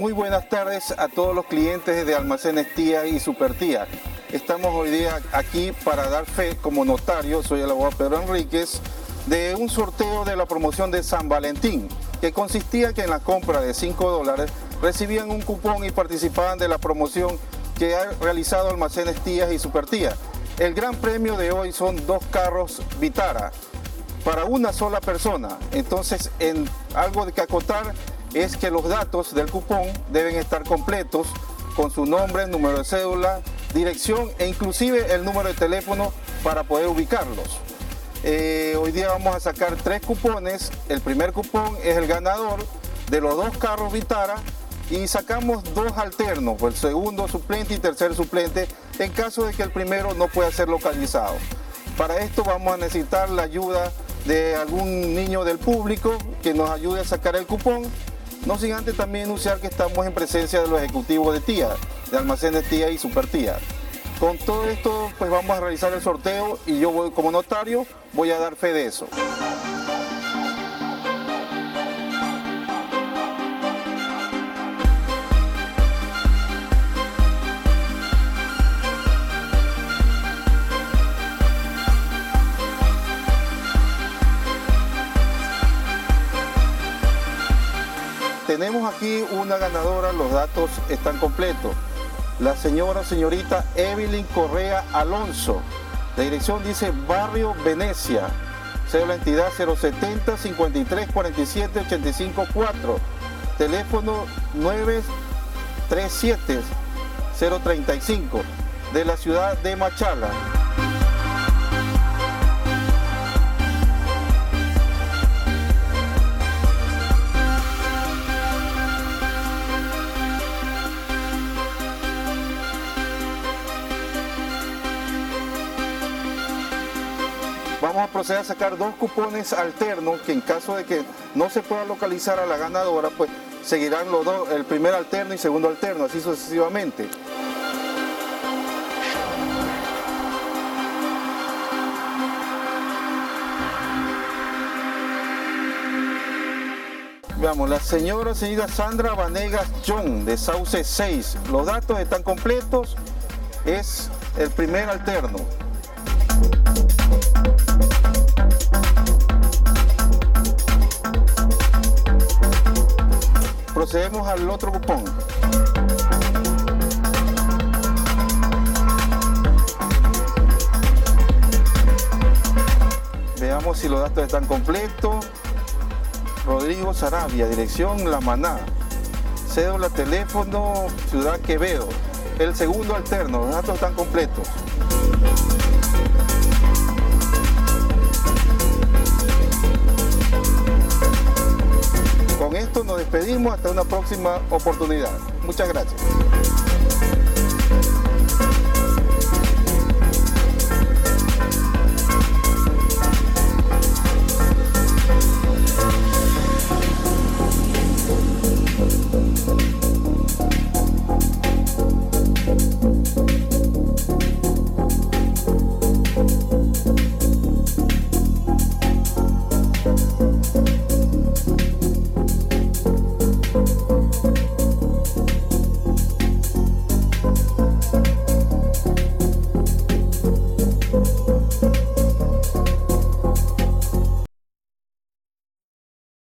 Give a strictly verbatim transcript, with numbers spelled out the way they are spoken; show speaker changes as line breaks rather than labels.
Muy buenas tardes a todos los clientes de Almacenes Tía y Super Tía. Estamos hoy día aquí para dar fe como notario, soy el abogado Pedro Enríquez, de un sorteo de la promoción de San Valentín, que consistía que en la compra de cinco dólares recibían un cupón y participaban de la promoción que ha realizado Almacenes Tía y Super Tía. El gran premio de hoy son dos carros Vitara para una sola persona. Entonces, en algo de que acotar es que los datos del cupón deben estar completos con su nombre, número de cédula, dirección e inclusive el número de teléfono para poder ubicarlos. Eh, hoy día vamos a sacar tres cupones. El primer cupón es el ganador de los dos carros Vitara y sacamos dos alternos, el segundo suplente y tercer suplente, en caso de que el primero no pueda ser localizado. Para esto vamos a necesitar la ayuda de algún niño del público que nos ayude a sacar el cupón. No sin antes también anunciar que estamos en presencia de los ejecutivos de Tía, de Almacenes Tía y Super Tía. Con todo esto, pues vamos a realizar el sorteo y yo voy, como notario, voy a dar fe de eso. Tenemos aquí una ganadora, los datos están completos. La señora, señorita Evelyn Correa Alonso. La dirección dice Barrio Venecia. Cédula entidad cero setenta, cincuenta y tres, cuarenta y siete, ochenta y cinco, cuatro. Teléfono nueve tres siete, cero treinta y cinco. De la ciudad de Machala. Vamos a proceder a sacar dos cupones alternos que en caso de que no se pueda localizar a la ganadora, pues seguirán los dos, el primer alterno y segundo alterno, así sucesivamente. Veamos, la señora señorita Sandra Vanegas John de Sauce seis. Los datos están completos, es el primer alterno. Procedemos al otro cupón. Veamos si los datos están completos. Rodrigo Sarabia, dirección La Maná. Cédula, teléfono, Ciudad Quevedo. El segundo alterno, los datos están completos. Con esto nos despedimos hasta una próxima oportunidad. Muchas gracias.